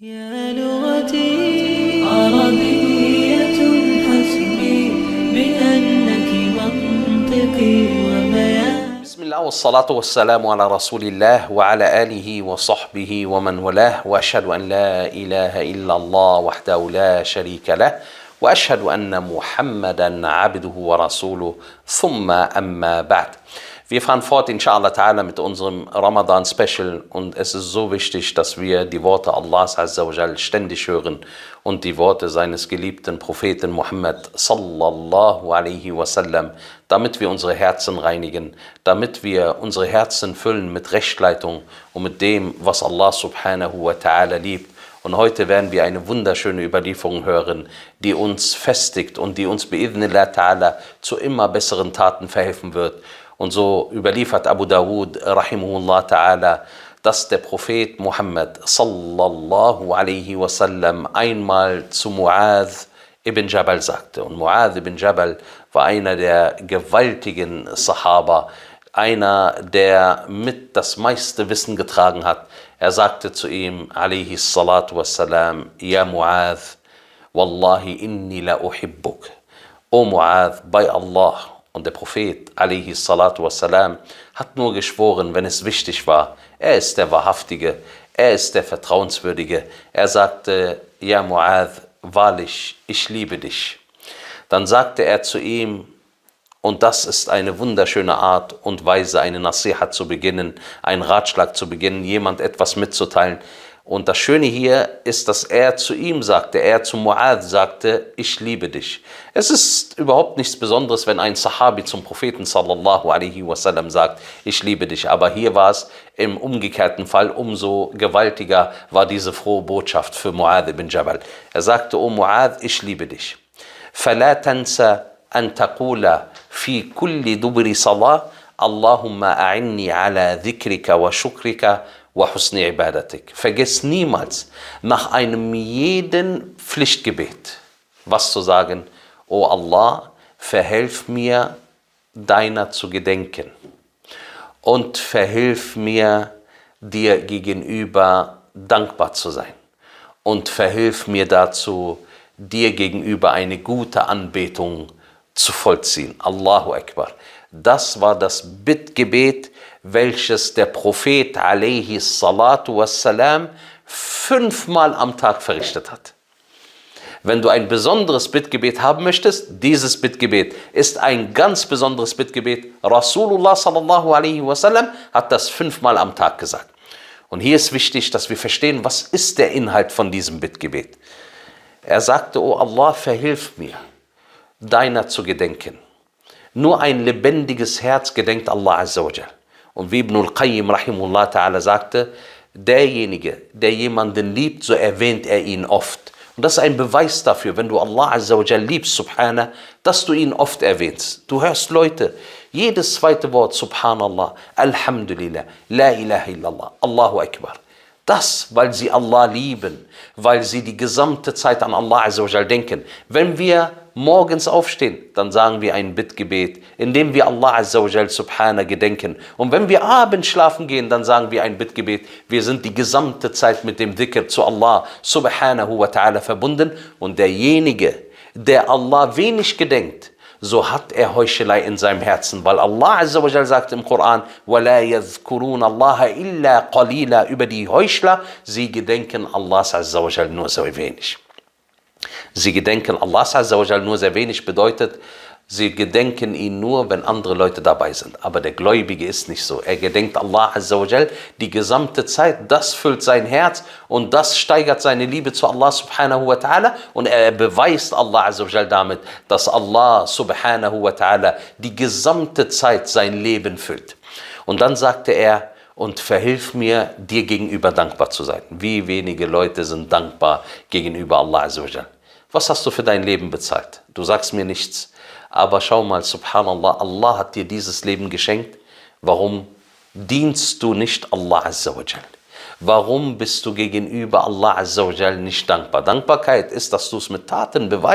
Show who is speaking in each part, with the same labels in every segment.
Speaker 1: يا لغتي عربية حسبي بأنك منطقي وبيان.
Speaker 2: بسم الله والصلاة والسلام على رسول الله وعلى آله وصحبه ومن والاه، وأشهد أن لا إله إلا الله وحده لا شريك له، وأشهد أن محمدا عبده ورسوله، ثم أما بعد. Wir fahren fort, inshallah ta'ala, mit unserem Ramadan-Special, und es ist so wichtig, dass wir die Worte Allahs Azza wa Jal ständig hören und die Worte seines geliebten Propheten Muhammad sallallahu alaihi wasallam, damit wir unsere Herzen reinigen, damit wir unsere Herzen füllen mit Rechtleitung und mit dem, was Allah subhanahu wa ta'ala liebt. Und heute werden wir eine wunderschöne Überlieferung hören, die uns festigt und die uns bi'idhnillah ta'ala zu immer besseren Taten verhelfen wird. Und so überliefert Abu Dawud rahimahullah ta'ala, dass der Prophet Muhammad sallallahu alaihi wasallam einmal zu Mu'adh ibn Jabal sagte. Und Mu'adh ibn Jabal war einer der gewaltigen Sahaba, einer, der mit das meiste Wissen getragen hat. Er sagte zu ihm, alaihi salatu wassalam, ja Mu'adh, wallahi inni la uhibbuk. O Mu'adh, bei Allah. Und der Prophet, alaihi salatu wassalam, hat nur geschworen, wenn es wichtig war. Er ist der Wahrhaftige, er ist der Vertrauenswürdige. Er sagte, ja Mu'adh, wahrlich, ich liebe dich. Dann sagte er zu ihm, und das ist eine wunderschöne Art und Weise, eine Nasiha zu beginnen, einen Ratschlag zu beginnen, jemand etwas mitzuteilen. Und das Schöne hier ist, dass er zu ihm sagte, er zu Mu'adh sagte, ich liebe dich. Es ist überhaupt nichts Besonderes, wenn ein Sahabi zum Propheten sallallahu alaihi wasallam sagt, ich liebe dich. Aber hier war es im umgekehrten Fall, umso gewaltiger war diese frohe Botschaft für Mu'adh ibn Jabal. Er sagte, O Mu'adh, ich liebe dich. فَلَا تَنْسَ أَن تَقُولَ فِي كُلِّ دُبْرِ صَلَاةٍ اللهم أعني على ذكرك وشكرك وحسن عبادتك. Vergiss niemals nach einem jeden Pflichtgebet, was zu sagen, O Allah, verhelf mir, deiner zu gedenken und verhilf mir, dir gegenüber dankbar zu sein und verhilf mir dazu, dir gegenüber eine gute Anbetung zu vollziehen. Allahu Akbar. Das war das Bittgebet, welches der Prophet alaihi salatu wassalam 5-mal am Tag verrichtet hat. Wenn du ein besonderes Bittgebet haben möchtest, dieses Bittgebet ist ein ganz besonderes Bittgebet. Rasulullah sallallahu alaihi wasallam hat das 5-mal am Tag gesagt. Und hier ist wichtig, dass wir verstehen, was ist der Inhalt von diesem Bittgebet. Er sagte, O Allah, verhilf mir, deiner zu gedenken. Nur ein lebendiges Herz gedenkt Allah Azza wa Jal. Und wie Ibn al-Qayyim rahimullah ta'ala sagte, derjenige, der jemanden liebt, so erwähnt er ihn oft. Und das ist ein Beweis dafür, wenn du Allah Azza wa Jal liebst, subhanah, dass du ihn oft erwähnst. Du hörst Leute, jedes zweite Wort, subhanallah, alhamdulillah, la ilaha illallah, Allahu Akbar. Das, weil sie Allah lieben, weil sie die gesamte Zeit an Allah Azza wa Jal denken. Wenn wir morgens aufstehen, dann sagen wir ein Bittgebet, indem wir Allah Azza wa Jal subhana gedenken. Und wenn wir abends schlafen gehen, dann sagen wir ein Bittgebet. Wir sind die gesamte Zeit mit dem Dhikr zu Allah subhanahu wa ta'ala verbunden. Und derjenige, der Allah wenig gedenkt, so hat er Heuchelei in seinem Herzen, weil Allah Azza wa Jal sagt im Koran, وَلَا يَذْكُرُونَ اللَّهَ إِلَّا قَلِيلًا, über die Heuchler, sie gedenken Allahs Azza wa Jal nur sehr wenig. Sie gedenken Allahs Azza wa Jal nur sehr wenig bedeutet, sie gedenken ihn nur, wenn andere Leute dabei sind. Aber der Gläubige ist nicht so. Er gedenkt Allah Azza wa Jal die gesamte Zeit. Das füllt sein Herz und das steigert seine Liebe zu Allah subhanahu wa ta'ala. Und er beweist Allah Azza wa Jal damit, dass Allah subhanahu wa ta'ala die gesamte Zeit sein Leben füllt. Und dann sagte er, und verhilf mir, dir gegenüber dankbar zu sein. Wie wenige Leute sind dankbar gegenüber Allah Azza wa Jal. Was hast du für dein Leben bezahlt? Du sagst mir nichts. Aber schau mal, subhanallah, Allah hat dir dieses Leben geschenkt. Warum dienst du nicht Allah Azza wa Jal? Warum bist du gegenüber Allah Azza wa Jal nicht dankbar? Dankbarkeit ist, dass du es mit Taten beweist.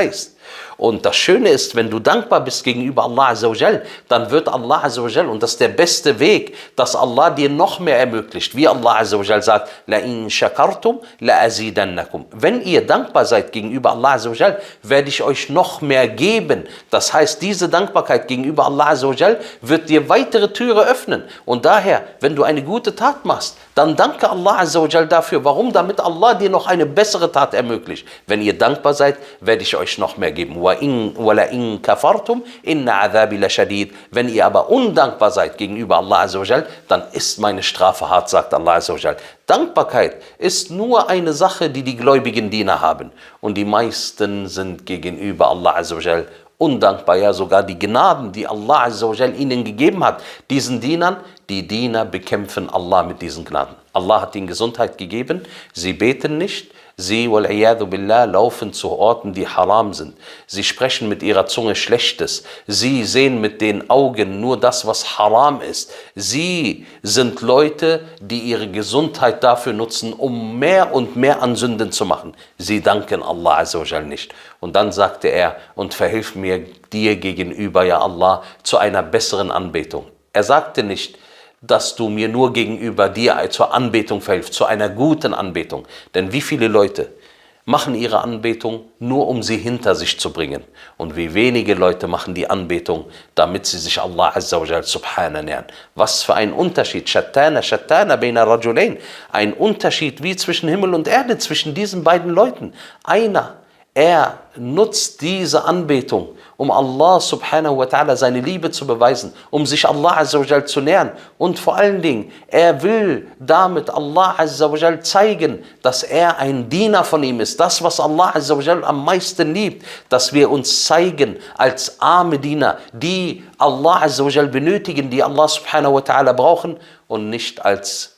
Speaker 2: Und das Schöne ist, wenn du dankbar bist gegenüber Allah Azza wa Jal, dann wird Allah Azza wa Jal, und das ist der beste Weg, dass Allah dir noch mehr ermöglicht. Wie Allah Azza wa Jal sagt, la in shakartum la azidannakum. Wenn ihr dankbar seid gegenüber Allah Azza wa Jal, werde ich euch noch mehr geben. Das heißt, diese Dankbarkeit gegenüber Allah Azza wa Jal wird dir weitere Türe öffnen. Und daher, wenn du eine gute Tat machst, dann danke Allah Azza wa Jal dafür. Warum? Damit Allah dir noch eine bessere Tat ermöglicht. Wenn ihr dankbar seid, werde ich euch noch mehr geben. Wala in kafartum inna adhabi lashadid. Wenn ihr aber undankbar seid gegenüber Allah Azza wa Jal, dann ist meine Strafe hart, sagt Allah Azza wa Jal. Dankbarkeit ist nur eine Sache, die die gläubigen Diener haben. Und die meisten sind gegenüber Allah Azza wa Jal undankbar. Ja, sogar die Gnaden, die Allah Azza wa Jal ihnen gegeben hat, diesen Dienern, die Diener bekämpfen Allah mit diesen Gnaden. Allah hat ihnen Gesundheit gegeben, sie beten nicht, sie, wal-iyadu billah, laufen zu Orten, die haram sind. Sie sprechen mit ihrer Zunge Schlechtes. Sie sehen mit den Augen nur das, was haram ist. Sie sind Leute, die ihre Gesundheit dafür nutzen, um mehr und mehr an Sünden zu machen. Sie danken Allah Azza wa Jal nicht. Und dann sagte er, und verhilf mir dir gegenüber, ja Allah, zu einer besseren Anbetung. Er sagte nicht, dass du mir nur gegenüber dir zur Anbetung verhilfst, zu einer guten Anbetung. Denn wie viele Leute machen ihre Anbetung nur, um sie hinter sich zu bringen? Und wie wenige Leute machen die Anbetung, damit sie sich Allah Azza wa Jal Subhana nähern? Was für ein Unterschied. Shattana, shattana baina rajulain. Ein Unterschied wie zwischen Himmel und Erde, zwischen diesen beiden Leuten. Einer, er nutzt diese Anbetung, um Allah subhanahu wa ta'ala seine Liebe zu beweisen, um sich Allah Azza wa Jal zu nähern. Und vor allen Dingen, er will damit Allah Azza wa Jal zeigen, dass er ein Diener von ihm ist. Das, was Allah Azza wa Jal am meisten liebt, dass wir uns zeigen als arme Diener, die Allah Azza wa Jal benötigen, die Allah subhanahu wa ta'ala brauchen, und nicht als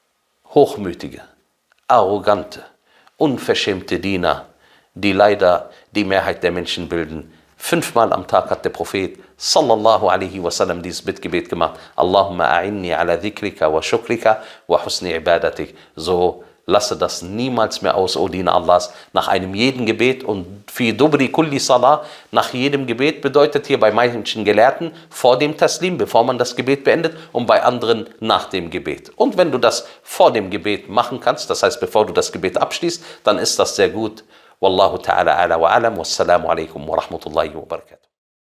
Speaker 2: hochmütige, arrogante, unverschämte Diener, die leider die Mehrheit der Menschen bilden. 5-mal am Tag hat der Prophet sallallahu alaihi wasallam dieses Bittgebet gemacht. Allahumma a'inni ala dhikrika wa shukrika wa husni ibadatik. So lasse das niemals mehr aus, O Diener Allahs, nach einem jeden Gebet. Und fi dubri kulli salah, nach jedem Gebet bedeutet hier bei manchen Gelehrten vor dem Taslim, bevor man das Gebet beendet, und bei anderen nach dem Gebet. Und wenn du das vor dem Gebet machen kannst, das heißt bevor du das Gebet abschließt, dann ist das sehr gut. Wallahu ta'ala ala wa alam. Wassalamu alaikum wa rahmatullahi wa barakatuh.